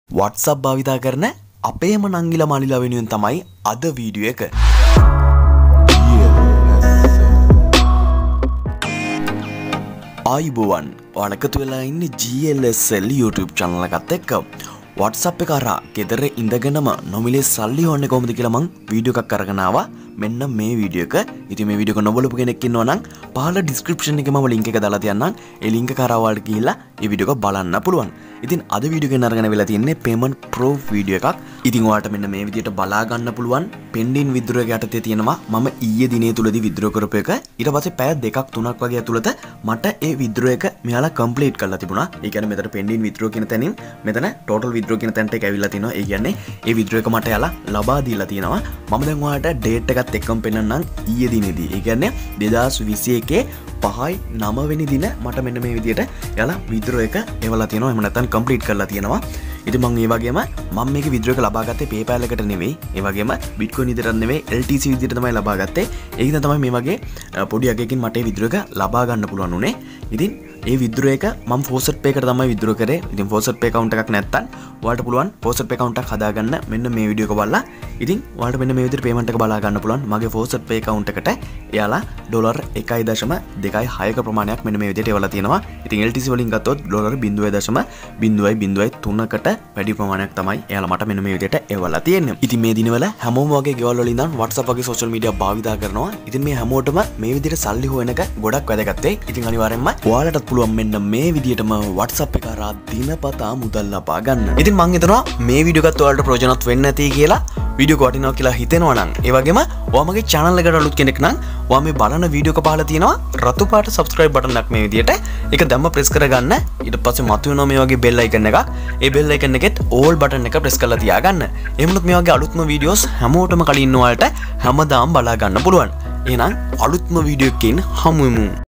WhatsApp භාවිතා කරන අපේම නංගිලා මාලිලා වෙනුවෙන් තමයි අද වීඩියෝ එක. ආයුබෝවන් ඔයාලකතු වෙලා ඉන්නේ GLSL YouTube channel එකත් එක්ක. WhatsApp එක අරා ගෙදර ඉඳගෙනම නොමිලේ සල්ලි හොයන්නේ කොහොමද කියලා මං වීඩියෝ එකක් අරගෙන ආවා. මෙන්න මේ වීඩියෝ එක. ඉතින් මේ වීඩියෝ එක නොබලපු කෙනෙක් ඉන්නවා නම් පහළ description එකේ මම link එක දාලා තියන්නම්. ඒ link එක කරා ඔයාලට ගිහිල්ලා මේ වීඩියෝ එක බලන්න පුළුවන්. ඉතින් අද වීඩියෝ එකෙන් අරගෙන වෙලා තියෙන්නේ payment proof වීඩියෝ එකක්. ඉතින් ඔයාලට මෙන්න මේ විදිහට බලා ගන්න පුළුවන් pending withdraw එක යටතේ තියෙනවා මම ඊයේ දිනේ තුලදී withdraw කරපු එක. ඊට පස්සේ පැය 2ක් 3ක් වගේ ඇතුළත මට ඒ withdraw එක මෙයාලා complete කරලා තිබුණා. ඒ කියන්නේ මෙතන pending withdraw කියන තැනින් මෙතන total withdraw කියන තැනට එක ඇවිල්ලා තිනවා. ඒ කියන්නේ ඒ withdraw එක මට යාලා ලබා දීලා තියෙනවා. මම දැන් ඔයාලට date එකත් එක්කම පෙන්නන්නම් ඊයේ දිනේදී. ඒ කියන්නේ 2021 5/9 වෙනි දින මට මෙන්න මේ විදිහට යාලා withdraw එක එවලා තියෙනවා. එහෙම නැත්නම් complete කරලා තියෙනවා. ඉතින් මම ඒ වගේම මම මේක withdraw එක ලබා ගත්තේ PayPal එකට නෙවෙයි. ඒ වගේම Bitcoin විදිහට නෙවෙයි LTC විදිහට තමයි ලබා ගත්තේ. ඒක තමයි මේ වගේ පොඩි අගයකින් මට මේ withdraw එක ලබා ගන්න පුළුවන් උනේ. ඉතින් ඒ withdraw එක මම Faucet Pay එකට තමයි withdraw කරේ. ඉතින් Faucet Pay account එකක් නැත්තම් ඔයාලට පුළුවන් Faucet Pay account එකක් හදාගන්න මෙන්න මේ වීඩියෝ එක බලලා. ඉතින් ඔයාලට මෙන්න මේ විදිහට payment එක බලා ගන්න පුළුවන්. මගේ Faucet Pay account එකට එයාලා $1.6ක ප්‍රමාණයක් මෙන්න මේ විදිහට එවලා තියෙනවා. ඉතින් LTC වලින් ගත්තොත් $0.003කට වැඩි ප්‍රමාණයක් තමයි එයාලා මට මෙන්න මේ විදිහට එවලා තියෙන්නේ. ඉතින් මේ දිනවල හැමෝම වගේ ගෙවල් වල ඉඳන් WhatsApp වගේ social media භාවිතා කරනවා. ඉතින් මේ හැමෝටම මේ විදිහට සල්ලි හොයන එක ගොඩක් වැදගත් වෙයි. ඉතින් අනිවාර්යෙන්ම ඔයාලටත් පුළුවන් මෙන්න මේ විදිහටම WhatsApp එක කරා දිනපතා මුදල් ලබා ගන්න. ඉතින් මම හිතනවා මේ වීඩියෝ එකත් ඔයාලට ප්‍රයෝජනවත් වෙන්න ඇති කියලා. වීඩියෝ එක වටිනවා කියලා හිතෙනවා නම් ඒ වගේම ඔයා මගේ channel එකට අලුත් කෙනෙක් නම් ඔයා මේ බලන වීඩියෝ එක පහළ තියෙනවා රතු පාට subscribe button එකක් මේ විදිහට. ඒක දැම්ම press කරගන්න. ඊට පස්සේ මතුවෙනවා මේ වගේ bell icon එකක්. ඒ bell icon එකෙත් all button එක press කරලා තියාගන්න. එහෙමනොත් මේ වගේ අලුත්ම videos හැමෝටම කලින් ඔයාලට හැමදාම බලා ගන්න පුළුවන්. එහෙනම් අලුත්ම වීඩියෝ එකකින් හමු වෙමු.